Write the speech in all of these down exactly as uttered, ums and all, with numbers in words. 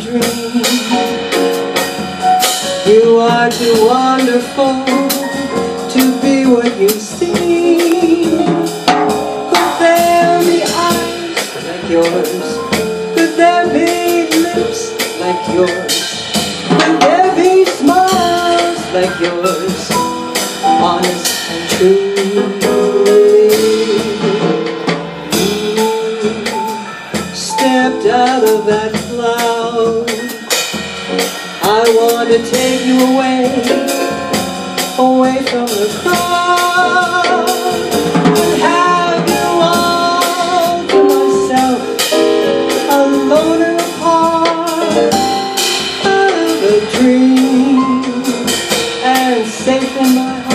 dream. You are too wonderful to be what you seem. Could there be eyes like yours? Could there be lips like yours? Could there be smiles like yours? Honest and true. Stepped out of that cloud. I want to take you away, away from the crowd, and have you all to myself, alone in a park, out of a dream, and safe in my heart.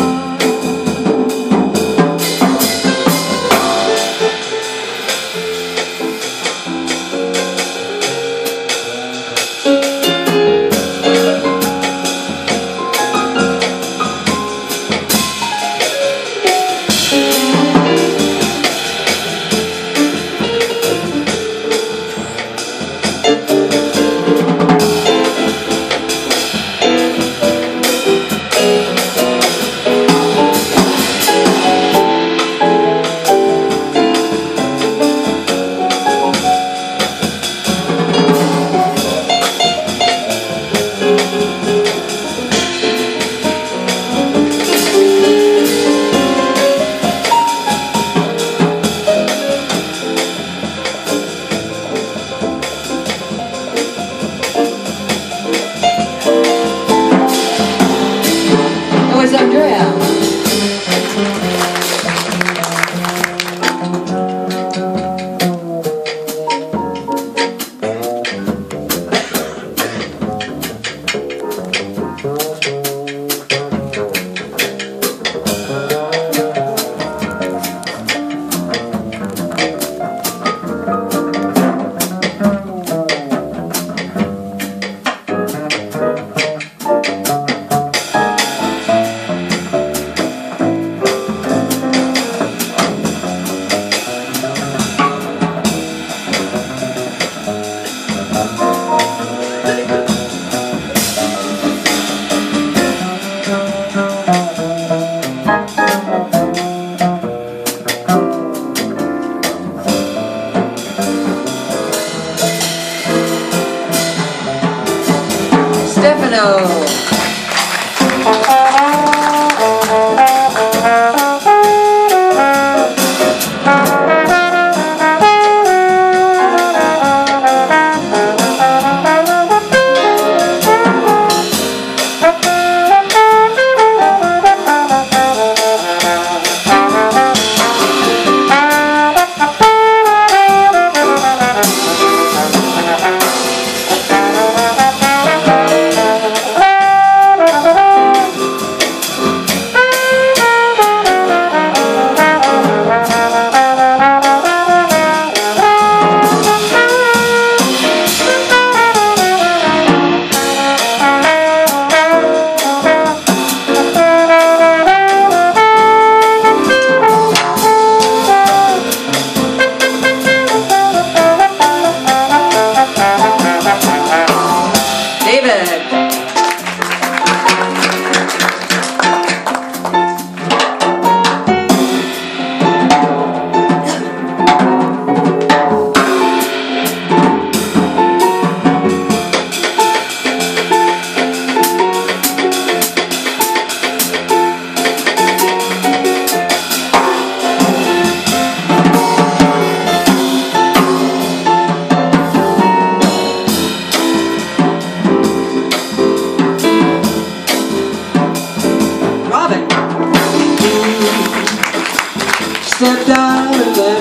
Stepped out of that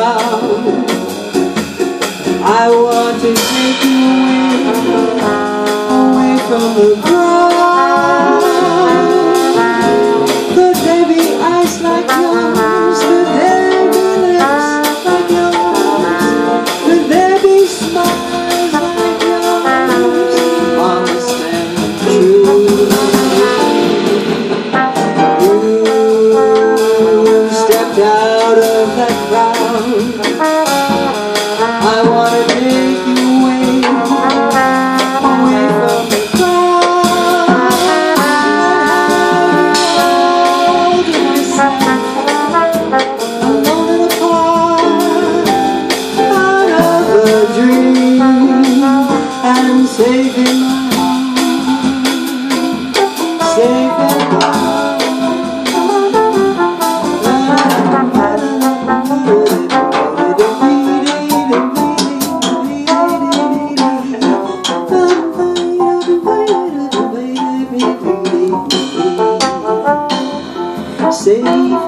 cloud. I want to take you away, away from the ground. Could there be eyes like yours? Could there be lips like yours? Could there be smiles like yours? Honest and true. Out of that crowd, I want to take you away, safe